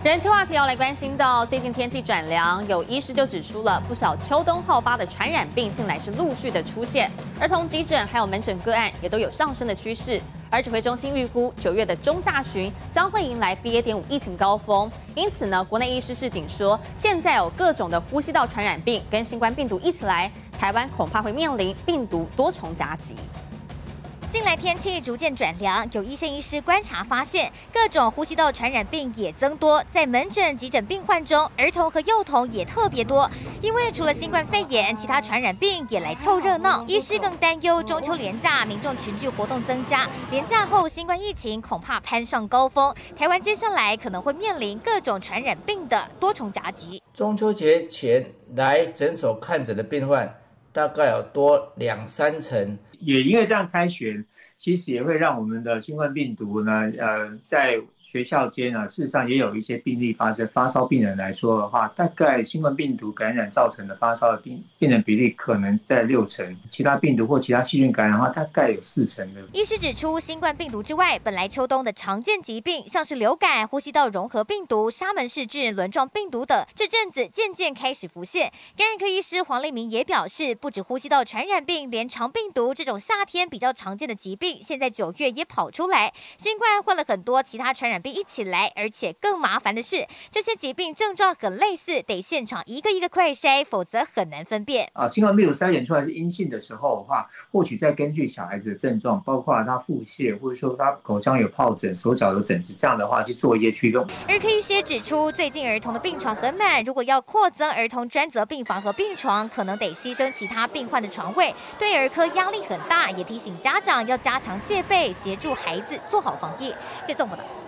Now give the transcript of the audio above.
人气话题要来关心到，最近天气转凉，有医师就指出了不少秋冬好发的传染病，近来是陆续的出现，儿童急诊还有门诊个案也都有上升的趋势。而指挥中心预估9月的中下旬将会迎来 BA.5 疫情高峰，因此呢，国内医师示警说，现在有各种的呼吸道传染病跟新冠病毒一起来，台湾恐怕会面临病毒多重夹击。 近来天气逐渐转凉，有一线医师观察发现，各种呼吸道传染病也增多。在门诊、急诊病患中，儿童和幼童也特别多。因为除了新冠肺炎，其他传染病也来凑热闹。医师更担忧中秋连假民众群聚活动增加，连假后新冠疫情恐怕攀上高峰。台湾接下来可能会面临各种传染病的多重夹击。 中秋节前来诊所看诊的病患，大概有多2-3成。 也因为这样开学，其实也会让我们的新冠病毒呢，在学校间呢，事实上也有一些病例发生。发烧病人来说的话，大概新冠病毒感染造成的发烧的病人比例可能在6成，其他病毒或其他细菌感染的话，大概有4成的。 医师指出，新冠病毒之外，本来秋冬的常见疾病，像是流感、呼吸道融合病毒、沙门氏菌、轮状病毒等，这阵子渐渐开始浮现。感染科医师黄立明也表示，不止呼吸道传染病，连肠病毒这种夏天比较常见的疾病，现在9月也跑出来。新冠换了很多其他传染病一起来，而且更麻烦的是，这些疾病症状很类似，得现场一个一个快筛，否则很难分辨。 新冠病毒筛检出来是阴性的时候的话，或许再根据小孩子的症状，包括他腹泻，或者说他口腔有疱疹、手脚有疹子，这样的话去做一些驱动。 儿科医师指出，最近儿童的病床很满，如果要扩增儿童专责病房和病床，可能得牺牲其他病患的床位，对儿科压力很大。也提醒家长要加强戒备，协助孩子做好防疫。这综合的。